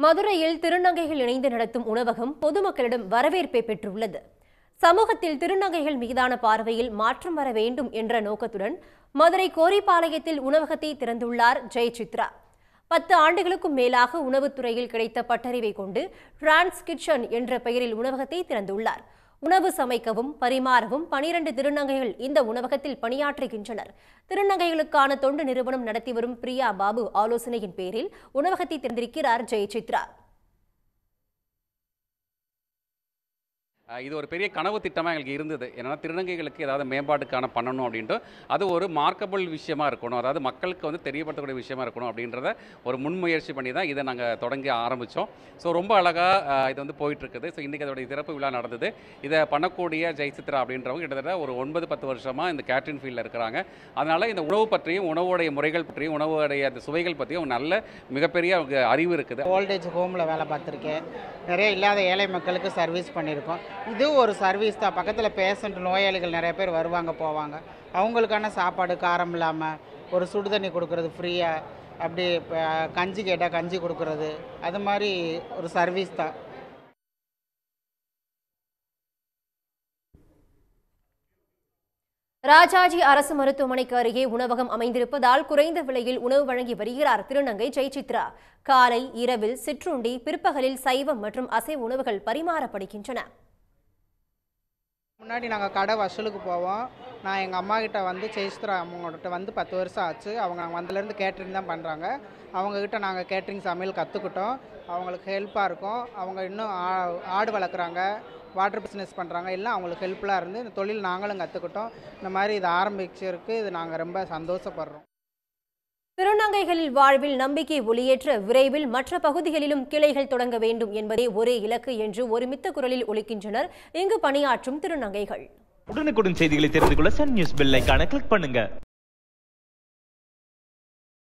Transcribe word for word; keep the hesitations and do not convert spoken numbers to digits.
மதுரையில் திருநங்கைகள் இணைந்து நடத்தும் உணவகம் பொதுமக்களிடம் வரவேற்பை பெற்றுள்ளது. சமூகத்தில் திருநங்கைகள் மீதான பார்வையில் மாற்றம் வர வேண்டும் என்ற நோக்கத்துடன் மதுரை கோரிப்பாளையத்தில் உணவகத்தை திறந்துள்ளார் ஜெயசித்ரா. பத்து ஆண்டுகளுக்கும் மேலாக உணவுத்துறையில் கிடைத்த பட்டறிவை கொண்டு டிரான்ஸ் கிச்சன் என்ற பெயரில் உணவகத்தை திறந்துள்ளார். உணவு சமைக்கவும் பரிமாறவும் பனிரண்டு திருநங்கைகள் இந்த உணவகத்தில் பணியாற்றுகின்றனர். திருநங்கைகளுக்கான தொண்டு நிறுவனம் நடத்தி வரும் பிரியா பாபு ஆலோசனையின் பேரில் உணவகத்தை திறந்திருக்கிறார் ஜெயசித்ரா. இது ஒரு பெரிய கனவு திட்டமாக எங்களுக்கு இருந்தது. ஏன்னா திருநங்கைகளுக்கு ஏதாவது மேம்பாட்டுக்கான பண்ணணும் அப்படின்ட்டு அது ஒரு மார்க்கபிள் விஷயமா இருக்கணும், அதாவது மக்களுக்கு வந்து தெரியப்படுத்தக்கூடிய விஷயமா இருக்கணும் அப்படின்றத ஒரு முன்முயற்சி பண்ணி தான் இதை நாங்கள் தொடங்கி ஆரம்பித்தோம். ஸோ ரொம்ப அழகாக இது வந்து போயிட்டுருக்குது. ஸோ இன்றைக்கி அதோடைய திறப்பு விழா நடந்தது. இதை பண்ணக்கூடிய ஜெயசித்ரா அப்படின்றவங்க கிட்டத்தட்ட ஒரு ஒன்பது பத்து வருஷமாக இந்த கேட்ரிங் ஃபீல்டில் இருக்கிறாங்க. அதனால் இந்த உணவு பற்றியும் உணவுடைய முறைகள் பற்றியும் உணவுடைய அந்த சுவைகள் பற்றியும் நல்ல மிகப்பெரிய அறிவு இருக்குது. ஓல்டேஜ் ஹோமில் வேலை பார்த்துருக்கேன். நிறைய இல்லாத ஏழை மக்களுக்கு சர்வீஸ் பண்ணியிருக்கோம். இது ஒரு சர்வீஸ் தான். பக்கத்தில் பேஷண்ட் நோயாளிகள் நிறைய பேர் வருவாங்க போவாங்க. அவங்களுக்கான சாப்பாடு காரம் இல்லாமல் ஒரு சுடு தண்ணி கொடுக்குறது ஃப்ரீயாக, அப்படி கஞ்சி கேட்டால் கஞ்சி கொடுக்குறது, அது மாதிரி ஒரு சர்வீஸ் தான். ராஜாஜி அரசு மருத்துவமனைக்கு அருகே உணவகம் அமைந்திருப்பதால் குறைந்த விலையில் உணவு வழங்கி வருகிறார் திருநங்கை ஜெயசித்ரா. காலை இரவில் சிற்றுண்டி, பிற்பகலில் சைவம் மற்றும் அசைவ உணவுகள் பரிமாறப்படுகின்றன. முன்னாடி நாங்கள் கடை வசூலுக்கு போவோம். நான் எங்கள் அம்மா கிட்ட வந்து ஜெயசித்ரா அவங்ககிட்ட வந்து பத்து வருஷம் ஆச்சு. அவங்க வந்ததுலேருந்து கேட்ரிங் தான் பண்ணுறாங்க. அவங்கக்கிட்ட நாங்கள் கேட்ரிங் சமையல் கற்றுக்கிட்டோம். அவங்களுக்கு ஹெல்ப்பாக இருக்கும். அவங்க இன்னும் ஆடு வளர்க்குறாங்க, வாட்டர் பிஸ்னஸ் பண்ணுறாங்க, எல்லாம் அவங்களுக்கு ஹெல்ப்ஃபுல்லாக இருந்து இந்த தொழில் நாங்களும் கற்றுக்கிட்டோம். இந்த மாதிரி இது ஆரம்பிச்சிருக்கு. இது நாங்கள் ரொம்ப சந்தோஷப்படுறோம். திருநங்கைகளில் வாழ்வில் நம்பிக்கை ஒளியேற்ற விரைவில் மற்ற பகுதிகளிலும் கிளைகள் தொடங்க வேண்டும் என்பதே ஒரே இலக்கு என்று ஒருமித்த குரலில் ஒலிக்கின்றனர் இங்கு பணியாற்றும் திருநங்கைகள். உடனுக்குடன் செய்திகளை தெரிந்து கொள்ள சன் நியூஸ் பெல் ஐகானை கிளிக் பண்ணுங்க.